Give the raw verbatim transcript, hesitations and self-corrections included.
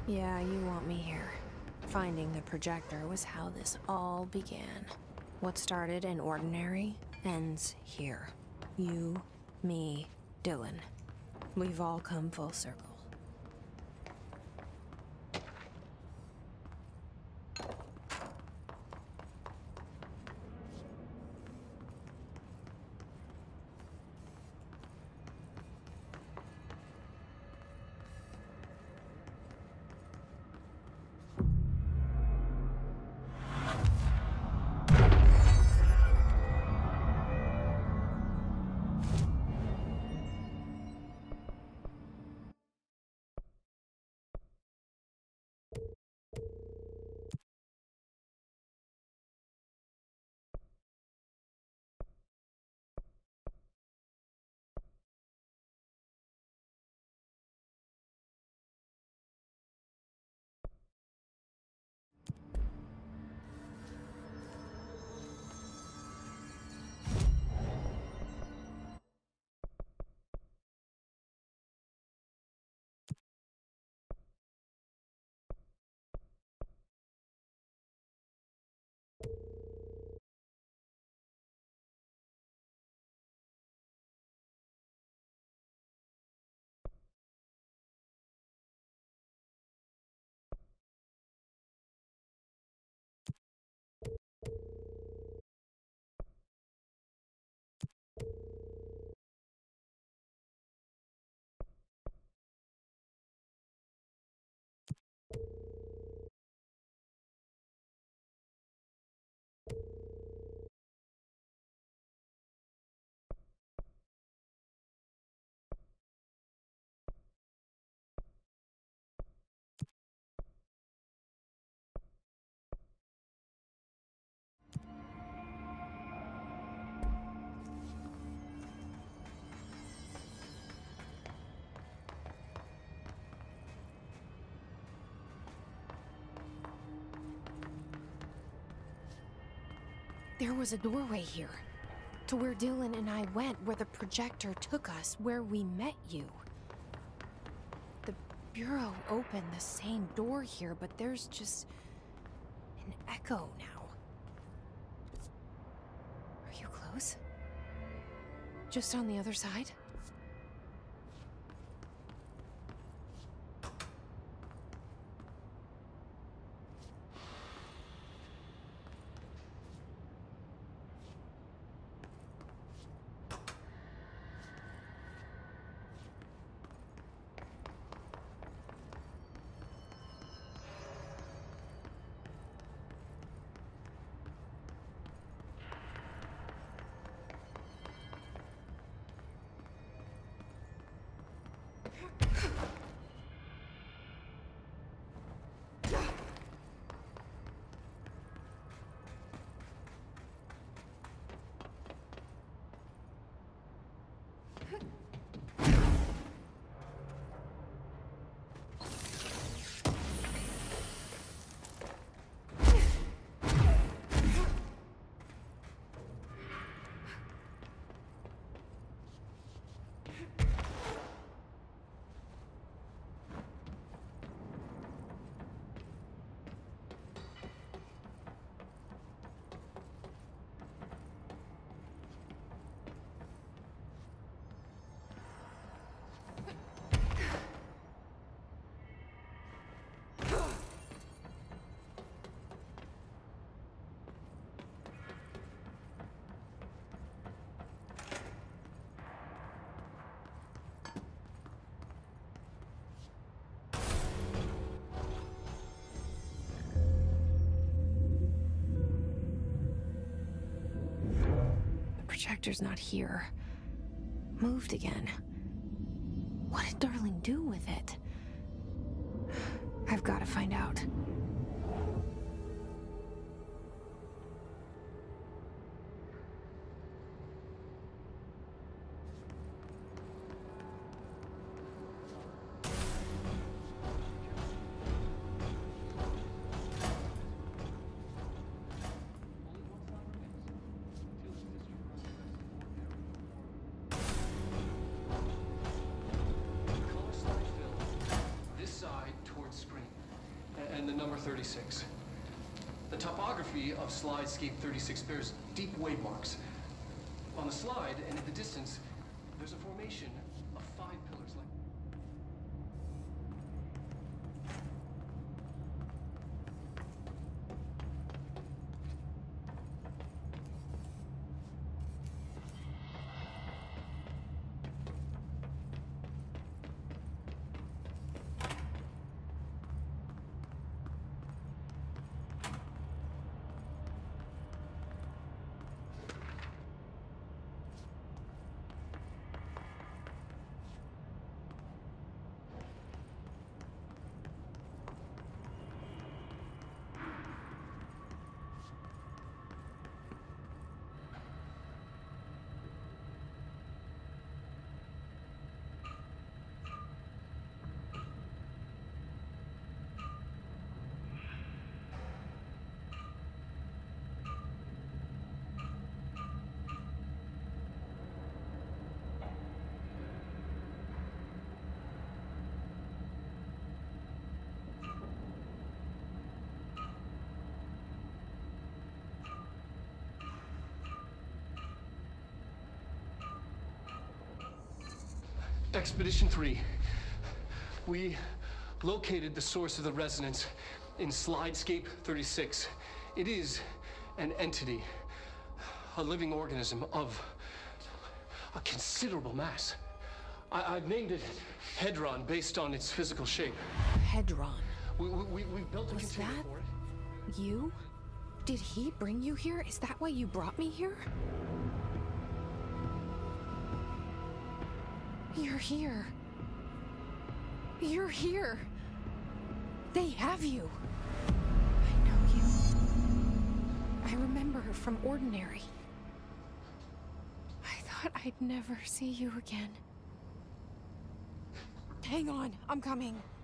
Yeah, you want me here. Finding the projector was how this all began. What started in ordinary ends here. You, me, Dylan. We've all come full circle. There was a doorway here, to where Dylan and I went, where the projector took us, where we met you. The Bureau opened the same door here, but there's just an echo now. Are you close? Just on the other side? Projector's not here. Moved again. What did Darling do with it? I've got to find out. This side towards screen. thirty-six. The topography of Slidescape thirty-six bears deep wave marks. On the slide and in the distance, there's a formation of five pillars like... Expedition three. We located the source of the resonance in Slidescape thirty-six. It is an entity, a living organism of a considerable mass. I I've named it Hedron based on its physical shape. Hedron. We, we, we built a Was container that for it. you? Did he bring you here? Is that why you brought me here? You're here. You're here. They have you. I know you. I remember from Ordinary. I thought I'd never see you again. Hang on, I'm coming.